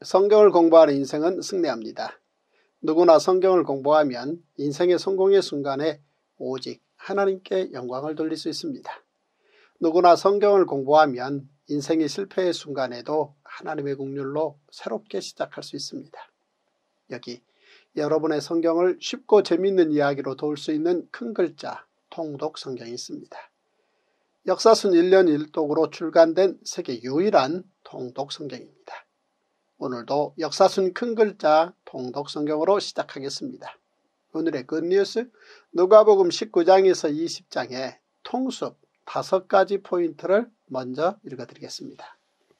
성경을 공부하는 인생은 승리합니다. 누구나 성경을 공부하면 인생의 성공의 순간에 오직 하나님께 영광을 돌릴 수 있습니다. 누구나 성경을 공부하면 인생의 실패의 순간에도 하나님의 긍휼로 새롭게 시작할 수 있습니다. 여기 여러분의 성경을 쉽고 재미있는 이야기로 도울 수 있는 큰 글자 통독 성경이 있습니다. 역사순 1년 1독으로 출간된 세계 유일한 통독 성경입니다. 오늘도 역사순 큰 글자 통독 성경으로 시작하겠습니다. 오늘의 굿뉴스 누가복음 19장에서 20장의 통습 5가지 포인트를 먼저 읽어드리겠습니다.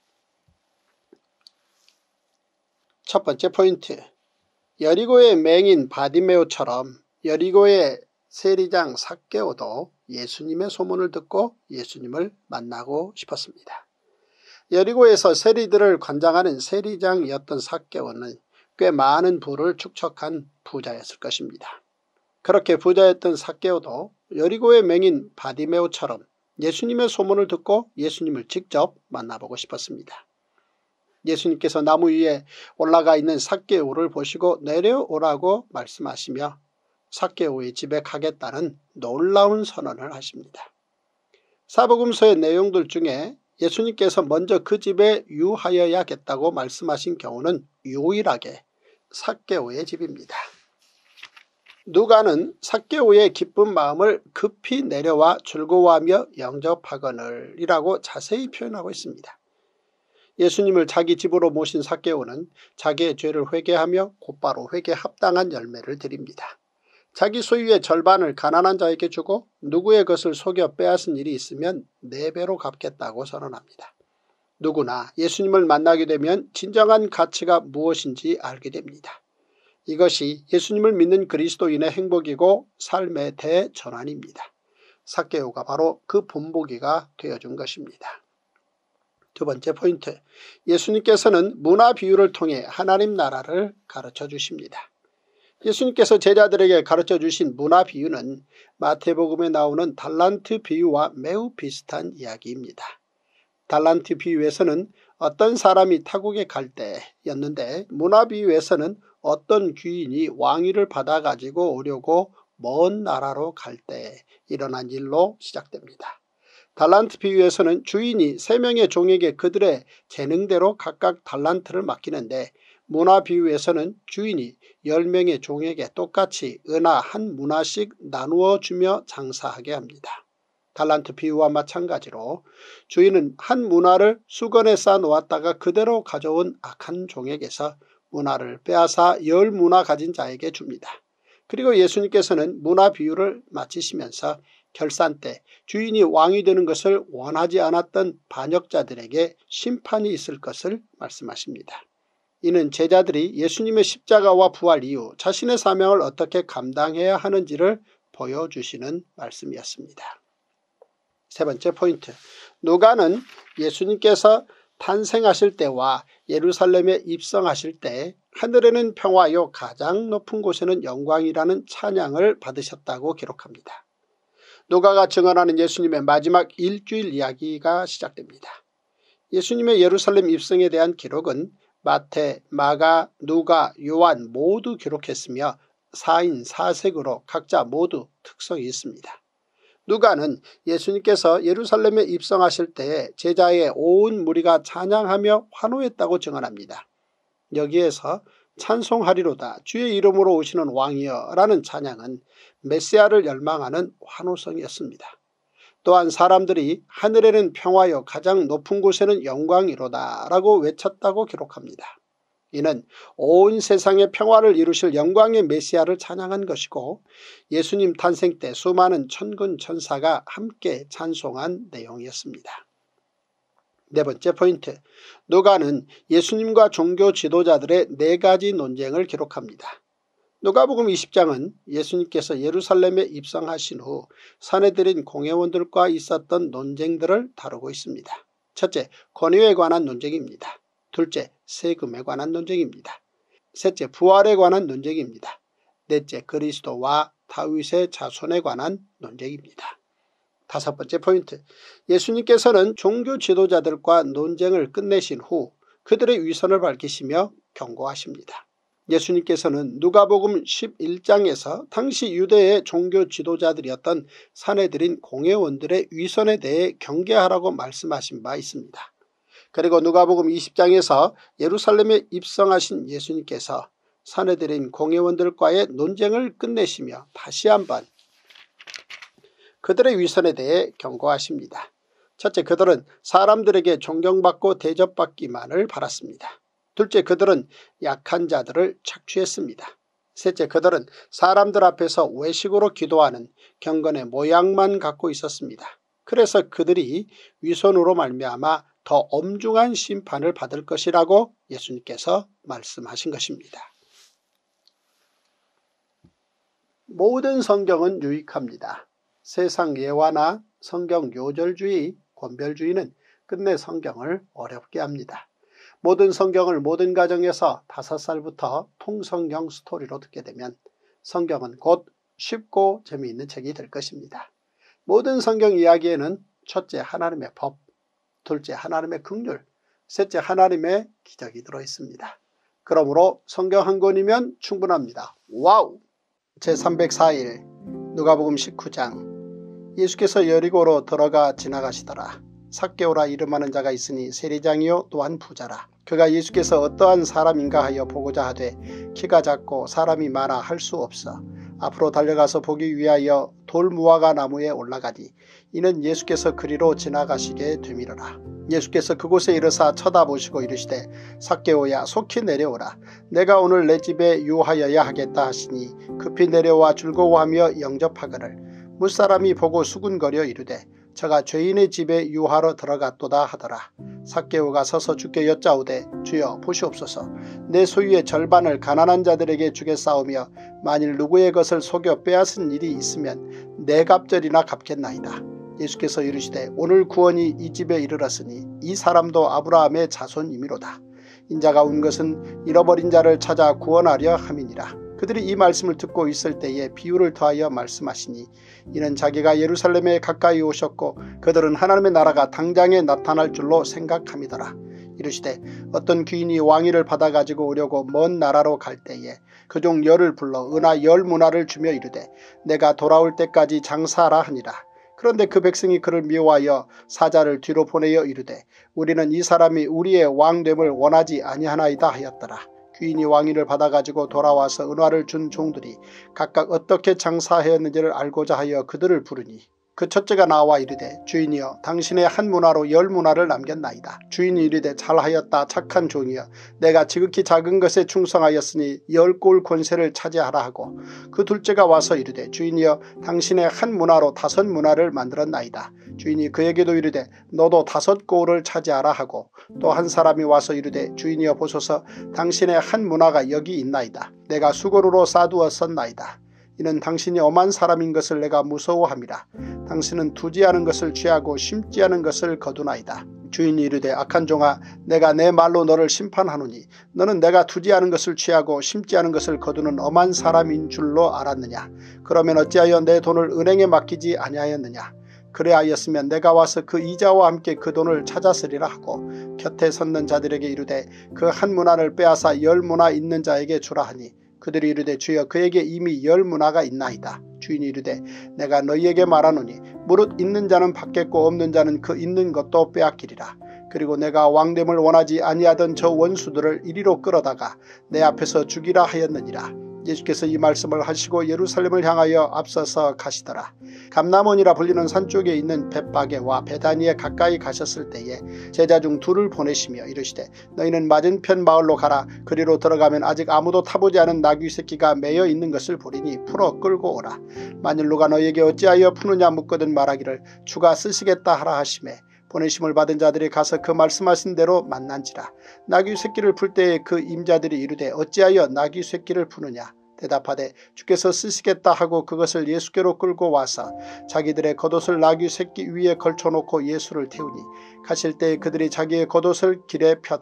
첫 번째 포인트, 여리고의 맹인 바디메오처럼 여리고의 세리장 삭개오도 예수님의 소문을 듣고 예수님을 만나고 싶었습니다. 여리고에서 세리들을 관장하는 세리장이었던 삭개오는 꽤 많은 부를 축적한 부자였을 것입니다. 그렇게 부자였던 삭개오도 여리고의 맹인 바디메오처럼 예수님의 소문을 듣고 예수님을 직접 만나보고 싶었습니다. 예수님께서 나무 위에 올라가 있는 삭개오를 보시고 내려오라고 말씀하시며 삭개오의 집에 가겠다는 놀라운 선언을 하십니다. 사복음서의 내용들 중에 예수님께서 먼저 그 집에 유하여야겠다고 말씀하신 경우는 유일하게 삭개오의 집입니다. 누가는 삭개오의 기쁜 마음을 급히 내려와 즐거워하며 영접하거늘 이라고 자세히 표현하고 있습니다. 예수님을 자기 집으로 모신 삭개오는 자기의 죄를 회개하며 곧바로 회개에 합당한 열매를 드립니다. 자기 소유의 절반을 가난한 자에게 주고 누구의 것을 속여 빼앗은 일이 있으면 4배로 갚겠다고 선언합니다. 누구나 예수님을 만나게 되면 진정한 가치가 무엇인지 알게 됩니다. 이것이 예수님을 믿는 그리스도인의 행복이고 삶의 대전환입니다. 삭개오가 바로 그 본보기가 되어준 것입니다. 두 번째 포인트, 예수님께서는 문화 비유를 통해 하나님 나라를 가르쳐 주십니다. 예수님께서 제자들에게 가르쳐 주신 문화 비유는 마태복음에 나오는 달란트 비유와 매우 비슷한 이야기입니다. 달란트 비유에서는 어떤 사람이 타국에 갈 때였는데 문화 비유에서는 어떤 귀인이 왕위를 받아가지고 오려고 먼 나라로 갈 때 일어난 일로 시작됩니다. 달란트 비유에서는 주인이 3명의 종에게 그들의 재능대로 각각 달란트를 맡기는데 문화 비유에서는 주인이 10명의 종에게 똑같이 은하 1문화씩 나누어 주며 장사하게 합니다. 달란트 비유와 마찬가지로 주인은 한 문화를 수건에 쌓아 놓았다가 그대로 가져온 악한 종에게서 문화를 빼앗아 10문화 가진 자에게 줍니다. 그리고 예수님께서는 문화 비유를 마치시면서 결산 때 주인이 왕이 되는 것을 원하지 않았던 반역자들에게 심판이 있을 것을 말씀하십니다. 이는 제자들이 예수님의 십자가와 부활 이후 자신의 사명을 어떻게 감당해야 하는지를 보여주시는 말씀이었습니다. 세 번째 포인트, 누가는 예수님께서 탄생하실 때와 예루살렘에 입성하실 때 하늘에는 평화요 가장 높은 곳에는 영광이라는 찬양을 받으셨다고 기록합니다. 누가가 증언하는 예수님의 마지막 일주일 이야기가 시작됩니다. 예수님의 예루살렘 입성에 대한 기록은 마태, 마가, 누가, 요한 모두 기록했으며 4인 4색으로 각자 모두 특성이 있습니다. 누가는 예수님께서 예루살렘에 입성하실 때에 제자의 온 무리가 찬양하며 환호했다고 증언합니다. 여기에서 찬송하리로다 주의 이름으로 오시는 왕이여 라는 찬양은 메시아를 열망하는 환호성이었습니다. 또한 사람들이 하늘에는 평화요 가장 높은 곳에는 영광이로다 라고 외쳤다고 기록합니다. 이는 온 세상의 평화를 이루실 영광의 메시아를 찬양한 것이고 예수님 탄생 때 수많은 천군 천사가 함께 찬송한 내용이었습니다. 네 번째 포인트, 누가는 예수님과 종교 지도자들의 4가지 논쟁을 기록합니다. 누가복음 20장은 예수님께서 예루살렘에 입성하신 후 사내들인 공회원들과 있었던 논쟁들을 다루고 있습니다. 첫째, 권위에 관한 논쟁입니다. 둘째, 세금에 관한 논쟁입니다. 셋째, 부활에 관한 논쟁입니다. 넷째, 그리스도와 다윗의 자손에 관한 논쟁입니다. 다섯 번째 포인트, 예수님께서는 종교 지도자들과 논쟁을 끝내신 후 그들의 위선을 밝히시며 경고하십니다. 예수님께서는 누가복음 11장에서 당시 유대의 종교 지도자들이었던 사내들인 공회원들의 위선에 대해 경계하라고 말씀하신 바 있습니다. 그리고 누가복음 20장에서 예루살렘에 입성하신 예수님께서 사내들인 공회원들과의 논쟁을 끝내시며 다시 한번 그들의 위선에 대해 경고하십니다. 첫째, 그들은 사람들에게 존경받고 대접받기만을 바랐습니다. 둘째, 그들은 약한 자들을 착취했습니다. 셋째, 그들은 사람들 앞에서 외식으로 기도하는 경건의 모양만 갖고 있었습니다. 그래서 그들이 위선으로 말미암아 더 엄중한 심판을 받을 것이라고 예수님께서 말씀하신 것입니다. 모든 성경은 유익합니다. 세상 예화나 성경 요절주의, 권별주의는 끝내 성경을 어렵게 합니다. 모든 성경을 모든 가정에서 5살부터 통성경 스토리로 듣게 되면 성경은 곧 쉽고 재미있는 책이 될 것입니다. 모든 성경 이야기에는 첫째 하나님의 법, 둘째 하나님의 긍휼, 셋째 하나님의 기적이 들어있습니다. 그러므로 성경 한 권이면 충분합니다. 와우! 제304일 누가복음 19장. 예수께서 여리고로 들어가 지나가시더라. 삭개오라 이름하는 자가 있으니 세리장이요 또한 부자라. 그가 예수께서 어떠한 사람인가 하여 보고자 하되 키가 작고 사람이 많아 할 수 없어 앞으로 달려가서 보기 위하여 돌무화과 나무에 올라가니 이는 예수께서 그리로 지나가시게 되밀어라. 예수께서 그곳에 이르사 쳐다보시고 이르시되 삭개오야 속히 내려오라. 내가 오늘 내 집에 유하여야 하겠다 하시니 급히 내려와 즐거워하며 영접하거늘 무사람이 보고 수군거려 이르되 저가 죄인의 집에 유하러 들어갔도다 하더라. 삭개오가 서서 주께 여짜오되 주여 보시옵소서 내 소유의 절반을 가난한 자들에게 주겠사오며 만일 누구의 것을 속여 빼앗은 일이 있으면 네 갑절이나 갚겠나이다. 예수께서 이르시되 오늘 구원이 이 집에 이르렀으니 이 사람도 아브라함의 자손이미로다. 인자가 온 것은 잃어버린 자를 찾아 구원하려 함이니라. 그들이 이 말씀을 듣고 있을 때에 비유를 더하여 말씀하시니 이는 자기가 예루살렘에 가까이 오셨고 그들은 하나님의 나라가 당장에 나타날 줄로 생각함이더라. 이르시되 어떤 귀인이 왕위를 받아가지고 오려고 먼 나라로 갈 때에 그 종 열을 불러 은하 10문화를 주며 이르되 내가 돌아올 때까지 장사하라 하니라. 그런데 그 백성이 그를 미워하여 사자를 뒤로 보내어 이르되 우리는 이 사람이 우리의 왕됨을 원하지 아니하나이다 하였더라. 귀인이 왕위를 받아가지고 돌아와서 은화를 준 종들이 각각 어떻게 장사하였는지를 알고자 하여 그들을 부르니 그 첫째가 나와 이르되 주인이여 당신의 한 문화로 10문화를 남겼나이다. 주인이 이르되 잘하였다 착한 종이여 내가 지극히 작은 것에 충성하였으니 10골 권세를 차지하라 하고 그 둘째가 와서 이르되 주인이여 당신의 한 문화로 5문화를 만들었나이다. 주인이 그에게도 이르되 너도 5골을 차지하라 하고 또 한 사람이 와서 이르되 주인이여 보소서 당신의 한 문화가 여기 있나이다. 내가 수고로로 싸두었었나이다. 이는 당신이 엄한 사람인 것을 내가 무서워함이라. 당신은 두지 않은 것을 취하고 심지 않은 것을 거두나이다. 주인이 이르되 악한 종아 내가 내 말로 너를 심판하노니 너는 내가 두지 않은 것을 취하고 심지 않은 것을 거두는 엄한 사람인 줄로 알았느냐. 그러면 어찌하여 내 돈을 은행에 맡기지 아니하였느냐. 그래하였으면 내가 와서 그 이자와 함께 그 돈을 찾았으리라 하고 곁에 섰는 자들에게 이르되 그 한 문화를 빼앗아 10문화 있는 자에게 주라 하니 그들이 이르되 주여 그에게 이미 10문화가 있나이다. 주인이 이르되 내가 너희에게 말하노니 무릇 있는 자는 받겠고 없는 자는 그 있는 것도 빼앗기리라. 그리고 내가 왕됨을 원하지 아니하던 저 원수들을 이리로 끌어다가 내 앞에서 죽이라 하였느니라. 예수께서 이 말씀을 하시고 예루살렘을 향하여 앞서서 가시더라. 감람원이라 불리는 산 쪽에 있는 벳바게와 베다니에 가까이 가셨을 때에 제자 중 둘을 보내시며 이르시되 너희는 맞은편 마을로 가라. 그리로 들어가면 아직 아무도 타보지 않은 나귀 새끼가 매여 있는 것을 보리니 풀어 끌고 오라. 만일 누가 너희에게 어찌하여 푸느냐 묻거든 말하기를 주가 쓰시겠다 하라 하시매 보내심을 받은 자들이 가서 그 말씀하신 대로 만난지라. 나귀 새끼를 풀 때에 그 임자들이 이르되 어찌하여 나귀 새끼를 푸느냐. 대답하되 주께서 쓰시겠다 하고 그것을 예수께로 끌고 와서 자기들의 겉옷을 나귀 새끼 위에 걸쳐놓고 예수를 태우니 가실 때에 그들이 자기의 겉옷을 길에 펴더라.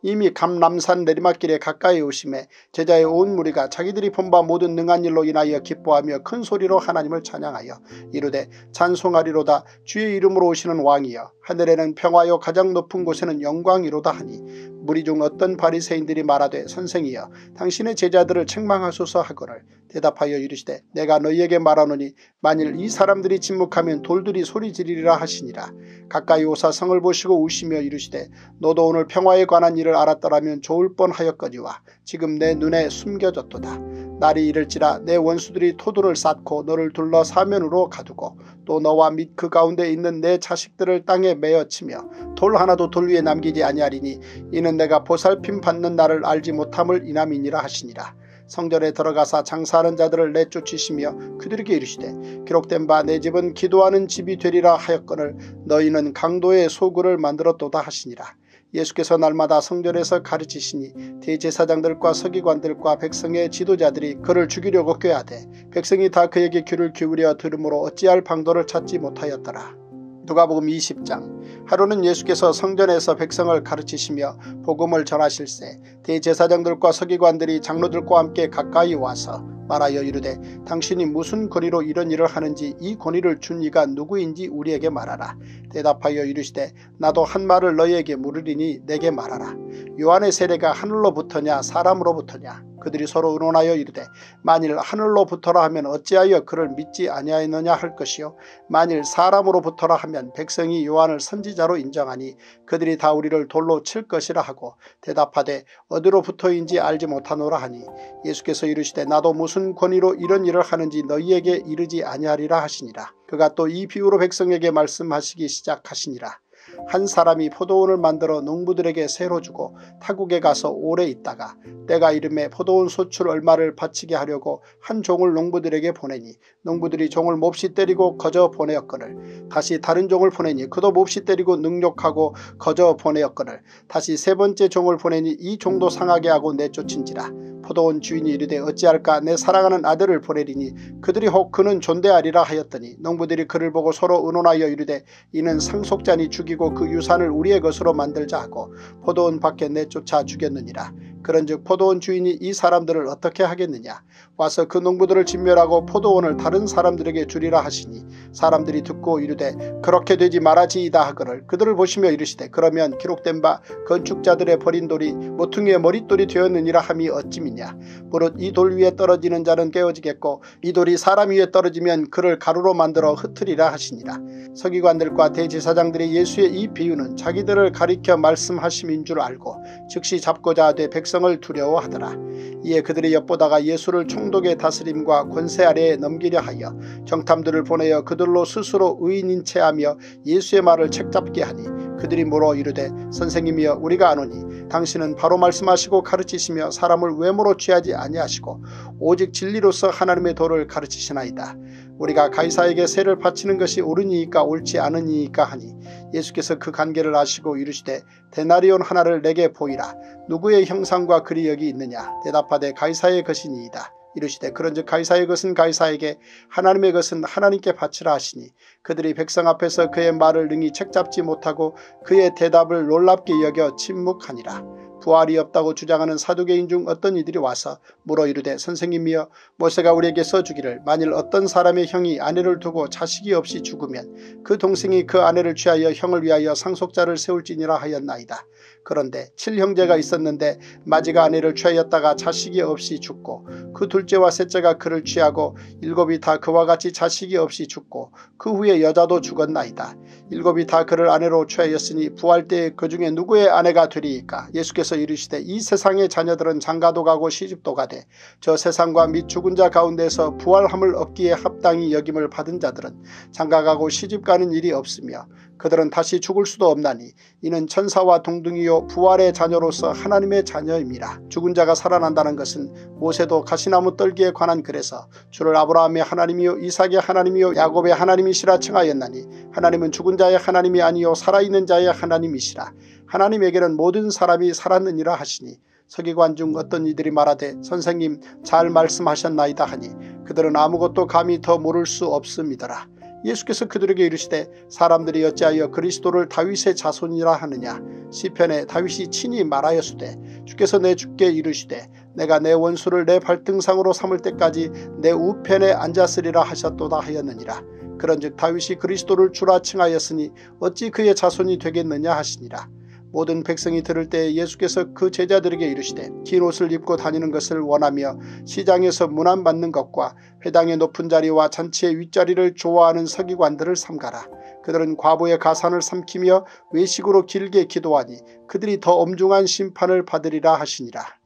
이미 감람산 내리막길에 가까이 오심에 제자의 온 무리가 자기들이 본 바 모든 능한 일로 인하여 기뻐하며 큰 소리로 하나님을 찬양하여 이르되 찬송하리로다. 주의 이름으로 오시는 왕이여 하늘에는 평화요 가장 높은 곳에는 영광이로다 하니 무리 중 어떤 바리새인들이 말하되 선생이여 당신의 제자들을 책망하소서 하거늘 대답하여 이르시되 내가 너희에게 말하노니 만일 이 사람들이 침묵하면 돌들이 소리 지르리라 하시니라. 가까이 오사 성을 보시고 우시며 이르시되 너도 오늘 평화에 관한 일을 알았더라면 좋을 뻔하였거니와 지금 내 눈에 숨겨졌도다. 날이 이를지라 내 원수들이 토두를 쌓고 너를 둘러 사면으로 가두고 또 너와 및 그 가운데 있는 내 자식들을 땅에 메어치며 돌 하나도 돌 위에 남기지 아니하리니 이는 내가 보살핌 받는 날을 알지 못함을 인함이니라 하시니라. 성전에 들어가사 장사하는 자들을 내쫓으시며 그들에게 이르시되 기록된 바 내 집은 기도하는 집이 되리라 하였거늘 너희는 강도의 소굴을 만들었도다 하시니라. 예수께서 날마다 성전에서 가르치시니 대제사장들과 서기관들과 백성의 지도자들이 그를 죽이려고 꾀하되 백성이 다 그에게 귀를 기울여 들으므로 어찌할 방도를 찾지 못하였더라. 누가복음 20장. 하루는 예수께서 성전에서 백성을 가르치시며 복음을 전하실세 대제사장들과 서기관들이 장로들과 함께 가까이 와서 말하여 이르되 당신이 무슨 권위로 이런 일을 하는지 이 권위를 준 이가 누구인지 우리에게 말하라. 대답하여 이르시되 나도 한 말을 너희에게 물으리니 내게 말하라. 요한의 세례가 하늘로부터냐 사람으로부터냐. 그들이 서로 의논하여 이르되 만일 하늘로부터라 하면 어찌하여 그를 믿지 아니하였느냐 할 것이요 만일 사람으로부터라 하면 백성이 요한을 선지자로 인정하니 그들이 다 우리를 돌로 칠 것이라 하고 대답하되 어디로부터인지 알지 못하노라 하니 예수께서 이르시되 나도 무슨 권위로 이런 일을 하는지 너희에게 이르지 아니하리라 하시니라. 그가 또 이 비유로 백성에게 말씀하시기 시작하시니라. 한 사람이 포도원을 만들어 농부들에게 새로 주고 타국에 가서 오래 있다가 때가 이름에 포도원 소출 얼마를 바치게 하려고 한 종을 농부들에게 보내니 농부들이 종을 몹시 때리고 거저 보내었거늘 다시 다른 종을 보내니 그도 몹시 때리고 능욕하고 거저 보내었거늘 다시 세 번째 종을 보내니 이 종도 상하게 하고 내쫓은지라. 포도원 주인이 이르되 어찌할까 내 사랑하는 아들을 보내리니 그들이 혹 그는 존대하리라 하였더니 농부들이 그를 보고 서로 의논하여 이르되 이는 상속자니 죽이고 그 유산을 우리의 것으로 만들자 하고 포도원 밖에 내쫓아 죽였느니라. 그런즉 포도원 주인이 이 사람들을 어떻게 하겠느냐. 와서 그 농부들을 진멸하고 포도원을 다른 사람들에게 주리라 하시니 사람들이 듣고 이르되 그렇게 되지 말아지이다 하거늘 그들을 보시며 이르시되 그러면 기록된 바 건축자들의 버린 돌이 모퉁이의 머릿돌이 되었느니라 함이 어찌미냐. 무릇 이 돌 위에 떨어지는 자는 깨어지겠고 이 돌이 사람 위에 떨어지면 그를 가루로 만들어 흩으리라 하시니라. 서기관들과 대제사장들이 예수의 이 비유는 자기들을 가리켜 말씀하심인 줄 알고 즉시 잡고자 하되 백성을 두려워하더라. 이에 그들이 엿보다가 예수를 총독의 다스림과 권세 아래에 넘기려 하여 정탐들을 보내어 그들로 스스로 의인인 체하며 예수의 말을 책잡게 하니 그들이 물어 이르되 선생님이여 우리가 아노니 당신은 바로 말씀하시고 가르치시며 사람을 외모로 취하지 아니하시고 오직 진리로서 하나님의 도를 가르치시나이다. 우리가 가이사에게 세를 바치는 것이 옳으니이까 옳지 않으니이까 하니 예수께서 그 관계를 아시고 이르시되 데나리온 하나를 내게 보이라. 누구의 형상과 글이 여기 있느냐. 대답하되 가이사의 것이니이다. 이르시되 그런즉 가이사의 것은 가이사에게 하나님의 것은 하나님께 바치라 하시니 그들이 백성 앞에서 그의 말을 능히 책잡지 못하고 그의 대답을 놀랍게 여겨 침묵하니라. 부활이 없다고 주장하는 사두개인 중 어떤 이들이 와서 물어 이르되 선생님이여 모세가 우리에게 써주기를 만일 어떤 사람의 형이 아내를 두고 자식이 없이 죽으면 그 동생이 그 아내를 취하여 형을 위하여 상속자를 세울지니라 하였나이다. 그런데 7형제가 있었는데 마지가 아내를 취하였다가 자식이 없이 죽고 그 둘째와 셋째가 그를 취하고 7이 다 그와 같이 자식이 없이 죽고 그 후에 여자도 죽었나이다. 7이 다 그를 아내로 취하였으니 부활 때에 그 중에 누구의 아내가 되리이까. 예수께서 이르시되 이 세상의 자녀들은 장가도 가고 시집도 가되 저 세상과 및 죽은 자 가운데서 부활함을 얻기에 합당히 여김을 받은 자들은 장가가고 시집가는 일이 없으며 그들은 다시 죽을 수도 없나니 이는 천사와 동등이요 부활의 자녀로서 하나님의 자녀임이라. 죽은 자가 살아난다는 것은 모세도 가시나무 떨기에 관한 글에서 주를 아브라함의 하나님이요 이삭의 하나님이요 야곱의 하나님이시라 칭하였나니 하나님은 죽은 자의 하나님이 아니요 살아있는 자의 하나님이시라. 하나님에게는 모든 사람이 살았느니라 하시니 서기관 중 어떤 이들이 말하되 선생님 잘 말씀하셨나이다 하니 그들은 아무것도 감히 더 모를 수 없음이더라. 예수께서 그들에게 이르시되 사람들이 어찌하여 그리스도를 다윗의 자손이라 하느냐. 시편에 다윗이 친히 말하였으되 주께서 내 주께 이르시되 내가 내 원수를 내 발등상으로 삼을 때까지 내 우편에 앉았으리라 하셨도다 하였느니라. 그런즉 다윗이 그리스도를 주라 칭하였으니 어찌 그의 자손이 되겠느냐 하시니라. 모든 백성이 들을 때 예수께서 그 제자들에게 이르시되 긴 옷을 입고 다니는 것을 원하며 시장에서 문안받는 것과 회당의 높은 자리와 잔치의 윗자리를 좋아하는 서기관들을 삼가라. 그들은 과부의 가산을 삼키며 외식으로 길게 기도하니 그들이 더 엄중한 심판을 받으리라 하시니라.